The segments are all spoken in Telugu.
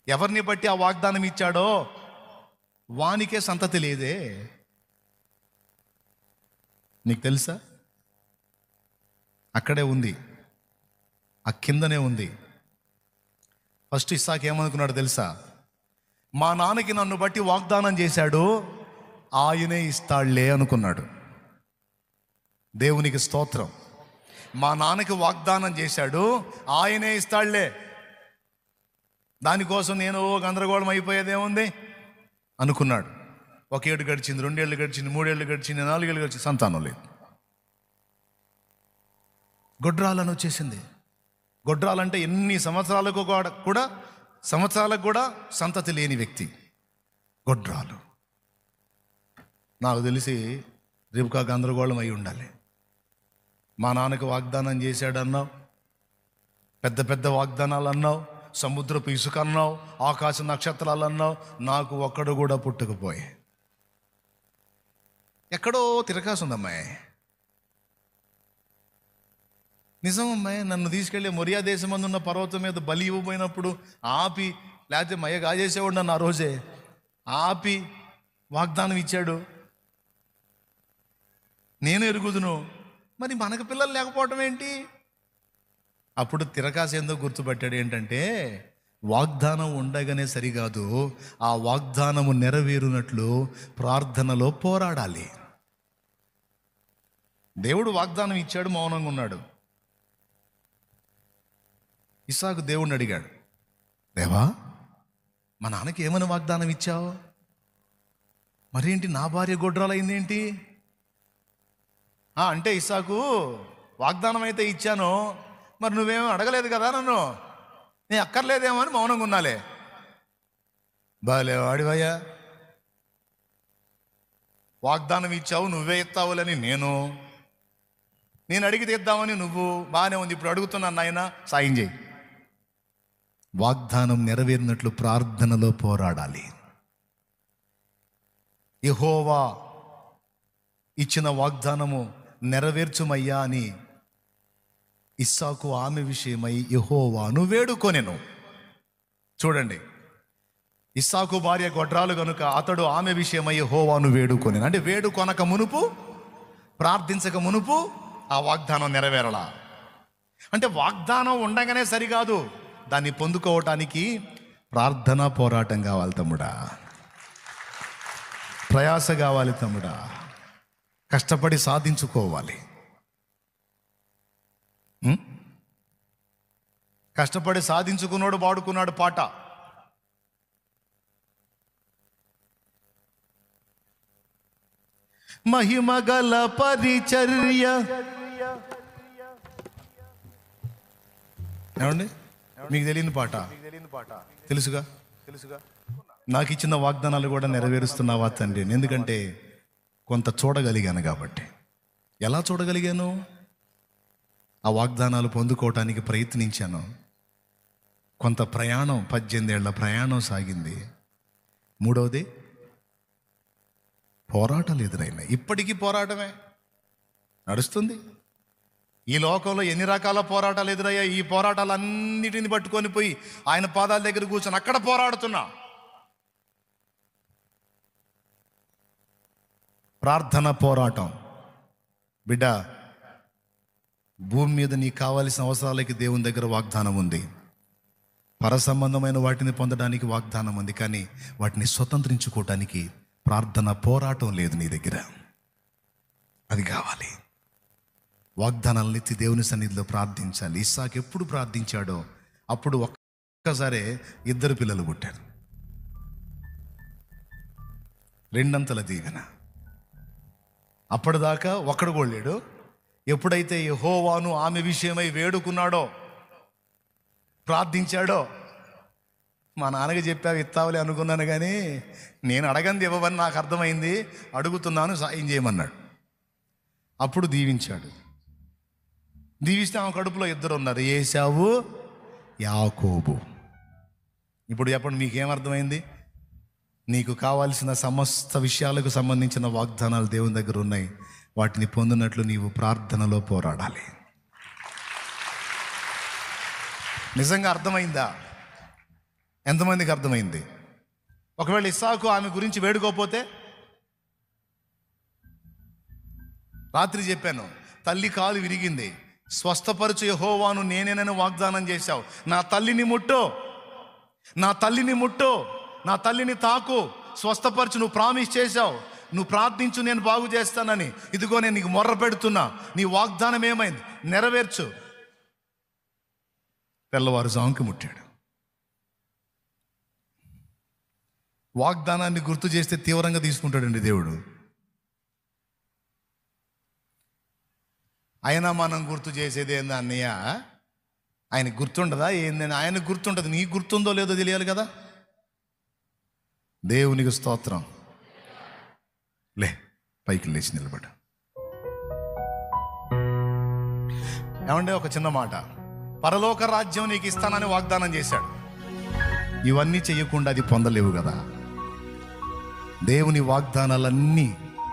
ఎవరిని బట్టి ఆ వాగ్దానం ఇచ్చాడో వానికే సంతతి లేదే. నీకు తెలుసా? అక్కడే ఉంది, ఆ కిందనే ఉంది. ఫస్ట్ ఇస్సాకు ఏమనుకున్నాడు తెలుసా? మా నాన్నకి నన్ను బట్టి వాగ్దానం చేశాడు, ఆయనే ఇస్తాడులే అనుకున్నాడు. దేవునికి స్తోత్రం. మా నాన్నకి వాగ్దానం చేశాడు, ఆయనే ఇస్తాడులే, దానికోసం నేను గందరగోళం అయిపోయేదేముంది అనుకున్నాడు. 1 ఏడు గడిచింది, 2 ఏళ్ళు గడిచింది, 3 ఏళ్ళు గడిచింది, 4 ఏళ్ళు గడిచింది, సంతానం లేదు. గొడ్రాలని వచ్చేసింది. గొడ్రాలంటే ఎన్ని సంవత్సరాలకు కూడా సంతతి లేని వ్యక్తి గొడ్రాలు. నాకు తెలిసి రిబ్కా గందరగోళం అయి ఉండాలి. మా నాన్నకు వాగ్దానం చేశాడన్నావు, పెద్ద పెద్ద వాగ్దానాలు అన్నావు, సముద్రపు ఇసుక అన్నావు, ఆకాశ నక్షత్రాలు అన్నావు, నాకు ఒక్కడు కూడా పుట్టకపోయే. ఎక్కడో తిరగాసుందమ్మాయి. నిజమమ్మాయి, నన్ను తీసుకెళ్ళి మొరియా దేశమందు ఉన్న పర్వతం మీద బలి ఇవ్వబోయినప్పుడు ఆపి, లేకపోతే మయ్య కాజేసేవాడు నన్ను ఆ రోజే ఆపి వాగ్దానం ఇచ్చాడు. నేను ఎరుగుదును, మరి మనకు పిల్లలు లేకపోవటం ఏంటి? అప్పుడు తిరకాసేందో గుర్తుపట్టాడు. ఏంటంటే వాగ్దానం ఉండగానే సరికాదు, ఆ వాగ్దానము నెరవేరునట్లు ప్రార్థనలో పోరాడాలి. దేవుడు వాగ్దానం ఇచ్చాడు, మౌనంగా ఉన్నాడు. ఇస్సాకు దేవుణ్ణి అడిగాడు, దేవా మా నాన్నకి ఏమని వాగ్దానం ఇచ్చావు? మరేంటి నా భార్య గొడ్రాలైంది ఏంటి? అంటే ఇస్సాకు, వాగ్దానం అయితే ఇచ్చాను, మరి నువ్వేమో అడగలేదు కదా నన్ను, నేను అక్కర్లేదేమో అని మౌనంగా ఉన్నాలే. బాలే వాడివయ్యా, వాగ్దానం ఇచ్చావు, నువ్వే ఇస్తావులని నేను అడిగితే ఇద్దామని నువ్వు, బాగానే ఉంది, ఇప్పుడు అడుగుతున్నాను నాయన సాయం చేయి. వాగ్దానం నెరవేరినట్లు ప్రార్థనలో పోరాడాలి. యెహోవా ఇచ్చిన వాగ్దానము నెరవేర్చుమయ్యా అని ఇస్సాకు ఆమె విషయమై యెహోవాను వేడుకొనెను. చూడండి, ఇస్సాకు భార్య గొడ్రాలు కనుక అతడు ఆమె విషయమై యెహోవాను వేడుకొనెను. అంటే వేడుకొనక మునుపు, ప్రార్థించక మునుపు ఆ వాగ్దానం నెరవేరలా. అంటే వాగ్దానం ఉండగానే సరికాదు, దాన్ని పొందుకోవటానికి ప్రార్థన పోరాటం కావాలి తమ్ముడా, ప్రయాస కావాలి తమ్ముడా, కష్టపడి సాధించుకోవాలి. కష్టపడి సాధించుకున్నాడు, పాడుకున్నాడు పాట. మహిమగల పరిచర్య. ఏమండి, మీకు తెలియని పాట తెలుసుగా? నాకు ఇచ్చిన వాగ్దానాలు కూడా నెరవేరుస్తున్నావా తండ్రి? ఎందుకంటే కొంత చూడగలిగాను కాబట్టి. ఎలా చూడగలిగాను? ఆ వాగ్దానాలు పొందుకోవటానికి ప్రయత్నించాను. కొంత ప్రయాణం, 18 ఏళ్ల ప్రయాణం సాగింది. మూడవది పోరాటాలు ఎదురైనాయి. ఇప్పటికీ పోరాటమే నడుస్తుంది. ఈ లోకంలో ఎన్ని రకాల పోరాటాలు ఎదురయ్యాయి. ఈ పోరాటాలన్నిటిని పట్టుకొని పోయి ఆయన పాదాల దగ్గర కూర్చొని అక్కడ పోరాడుతున్నా. ప్రార్థన పోరాటం. బిడ్డ, భూమి మీద నీకు కావాల్సిన అవసరాలకి దేవుని దగ్గర వాగ్దానం ఉంది. పర సంబంధమైన వాటిని పొందడానికి వాగ్దానం ఉంది, కానీ వాటిని స్వతంత్రించుకోవటానికి ప్రార్థన పోరాటం లేదు నీ దగ్గర. అది కావాలి. వాగ్దానాలను ఎత్తి దేవుని సన్నిధిలో ప్రార్థించాలి. ఇస్సాకు ఎప్పుడు ప్రార్థించాడో అప్పుడు ఒక్కసారే 2 పిల్లలు పుట్టారు. 2 అంతల దీవెన. అప్పటిదాకా ఒక్కడు కూడా లేడు. ఎప్పుడైతే యెహోవాను ఆమె విషయమై వేడుకున్నాడో, ప్రార్థించాడో, మా నాన్నకి చెప్పావు ఇస్తావులే అనుకున్నాను, కానీ నేను అడగంది ఇవ్వవని నాకు అర్థమైంది, అడుగుతున్నాను సాయం చేయమన్నాడు. అప్పుడు దీవించాడు. దీవిస్తే ఆమె కడుపులో 2 ఉన్నారు, ఏశావు, యాకోబు. ఇప్పుడు చెప్పండి, మీకేమర్థమైంది? నీకు కావాల్సిన సమస్త విషయాలకు సంబంధించిన వాగ్దానాలు దేవుని దగ్గర ఉన్నాయి. వాటిని పొందినట్లు నీవు ప్రార్థనలో పోరాడాలి. నిజంగా అర్థమైందా? ఎంతమందికి అర్థమైంది? ఒకవేళ ఇస్సాకు ఆమె గురించి వేడుకోపోతే, రాత్రి చెప్పాను, తల్లి కాలు విరిగింది, స్వస్థపరచు యెహోవాను నేనేనని వాగ్దానం చేశావు. నా తల్లిని ముట్టు, నా తల్లిని ముట్టు, నా తల్లిని తాకు, స్వస్థపరచు, నువ్వు ప్రామిస్ చేశావు, నువ్వు ప్రార్థించు, నేను బాగు చేస్తానని. ఇదిగో నేను నీకు మొర్ర పెడుతున్నా, నీ వాగ్దానం ఏమైంది, నెరవేర్చు. తెల్లవారుజాముకి ముట్టాడు. వాగ్దానాన్ని గుర్తు చేస్తే తీవ్రంగా తీసుకుంటాడండి దేవుడు. అయినా మనం గుర్తు చేసేది ఏందా అన్నయ్య? ఆయనకు గుర్తుండదా ఏందని? ఆయనకు గుర్తుంటుంది, నీకు గుర్తుందో లేదో తెలియాలి కదా. దేవునికి స్తోత్రం. లే, పైకి లేచి నిలబడ. ఏమంటే ఒక చిన్న మాట, పరలోక రాజ్యం నీకు ఇస్తానని వాగ్దానం చేశాడు. ఇవన్నీ చెయ్యకుండా అది పొందలేవు కదా. దేవుని వాగ్దానాలన్నీ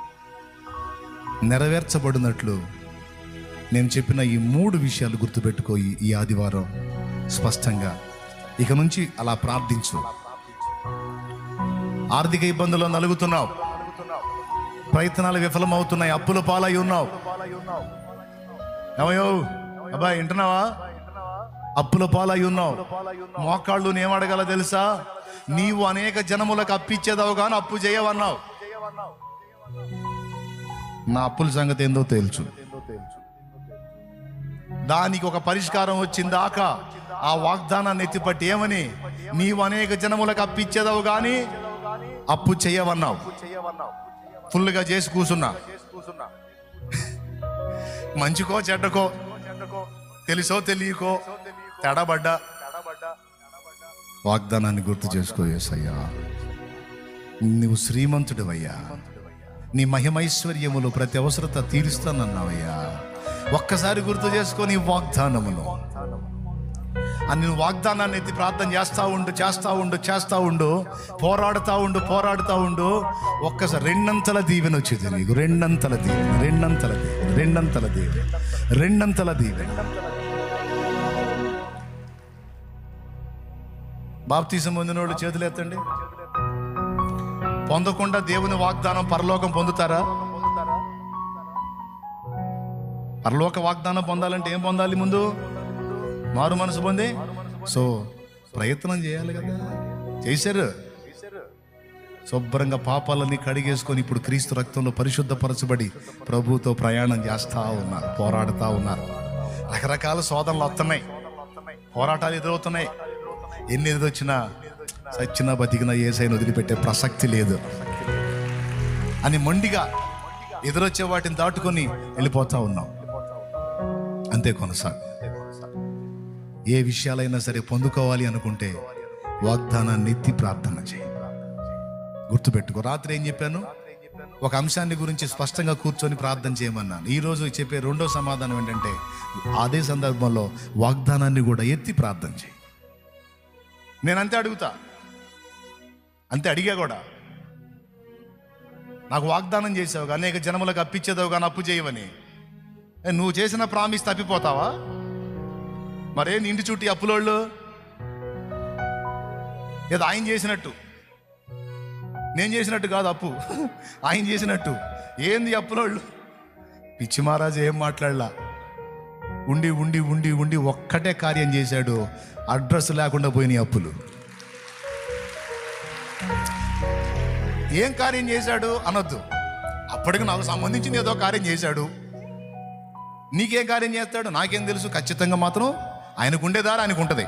నెరవేర్చబడినట్లు నేను చెప్పిన ఈ 3 విషయాలు గుర్తుపెట్టుకో. ఈ ఆదివారం స్పష్టంగా ఇక నుంచి అలా ప్రార్థించు. ఆర్థిక ఇబ్బందుల్లో నలుగుతున్నావు, ప్రయత్నాలు విఫలమవుతున్నాయి, అప్పుల పాలై ఉన్నావు. ఏమయ్యో అబ్బాయి, వింటున్నావా? అప్పుల పాలై ఉన్నావు. మోకాళ్ళు ఏమడగల తెలుసా? నీవు అనేక జనములకు అప్పిచ్చేదావు కానీ అప్పు చేయవన్నావు. నా అప్పుల సంగతి ఏందో తేల్చు. దానికి ఒక పరిష్కారం వచ్చిందాకా ఆ వాగ్దానాన్ని ఎత్తిపట్టి ఏమని? నీవు అనేక జనములకు అప్పిచ్చేదావు కానీ అప్పు చేయవన్నావు. ఫుల్గా చేసి కూర్చున్నా. మంచికో చెడ్డకో, తెలుసో తెలియకో తేడాబడ్డా, వాగ్దానాన్ని గుర్తు చేసుకో. యేసయ్యా, నువ్వు శ్రీమంతుడివయ్యా, నీ మహిమైశ్వర్యములు ప్రతి అవసరత తీరుస్తానన్నావయ్యా. ఒక్కసారి గుర్తు చేసుకో నీ వాగ్దానమును. నువ్వు వాగ్దానాన్ని ఎత్తి ప్రార్థన చేస్తా ఉండు, పోరాడుతా ఉండు. ఒక్కసారి రెండంతల దీవెన వచ్చేది నీకు. రెండంతల దీవెన. బాప్తిసం పొందినోళ్ళు చేతులు ఎత్తండి. పొందకుండా దేవుని వాగ్దానం పరలోకం పొందుతారా? పరలోక వాగ్దానం పొందాలంటే ఏం పొందాలి? ముందు మారు మనసు పొంది, సో ప్రయత్నం చేయాలి కదా. చేశారు. శుభ్రంగా పాపాలన్నీ కడిగేసుకొని ఇప్పుడు క్రీస్తు రక్తంలో పరిశుద్ధపరచబడి ప్రభువుతో ప్రయాణం చేస్తూ ఉన్నారు, పోరాడుతూ ఉన్నారు. రకరకాల శోధనలు వస్తున్నాయి, పోరాటాలు ఎదురవుతున్నాయి. ఎన్ని ఎదురొచ్చినా సచ్చినా బతికినా యేసయ్యను వదిలిపెట్టే ప్రసక్తి లేదు అని మొండిగా ఎదురొచ్చే వాటిని దాటుకొని వెళ్ళిపోతా ఉన్నాం. అంతే కొనసాగు. ఏ విషయాలైనా సరే పొందుకోవాలి అనుకుంటే వాగ్దానాన్ని ఎత్తి ప్రార్థన చేయి. గుర్తుపెట్టుకో. రాత్రి ఏం చెప్పాను? ఒక అంశాన్ని గురించి స్పష్టంగా కూర్చొని ప్రార్థన చేయమన్నాను. ఈరోజు చెప్పే రెండో సమాధానం ఏంటంటే, అదే సందర్భంలో వాగ్దానాన్ని కూడా ఎత్తి ప్రార్థన చేయి. నేనంతే అడుగుతా, అంతే అడిగా కూడా. నాకు వాగ్దానం చేసావు, అనేక జనములకు అప్పిచ్చేదావు కానీ అప్పు చేయవని. నువ్వు చేసిన ప్రామిస్ తప్పిపోతావా? మరేంది ఇంటి చుట్టూ అప్పులోళ్ళు? ఏదో ఆయన చేసినట్టు, నేను చేసినట్టు కాదు అప్పు, ఆయన చేసినట్టు. ఏంది అప్పులోళ్ళు? పిచ్చి మహారాజు ఏం మాట్లాడలా. ఉండి ఉండి ఉండి ఉండి ఒక్కటే కార్యం చేశాడు, అడ్రస్ లేకుండా పోయినాయి అప్పులు. ఏం కార్యం చేశాడు అనొద్దు. అప్పటికి నాకు సంబంధించిన ఏదో కార్యం చేశాడు. నీకేం కార్యం చేస్తాడు నాకేం తెలుసు. ఖచ్చితంగా మాత్రం ఆయనకుండే దారి ఆయనకు ఉంటుంది.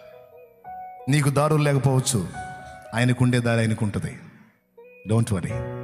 నీకు దారులు లేకపోవచ్చు, ఆయనకుండే దారి ఆయనకు ఉంటుంది. Don't worry.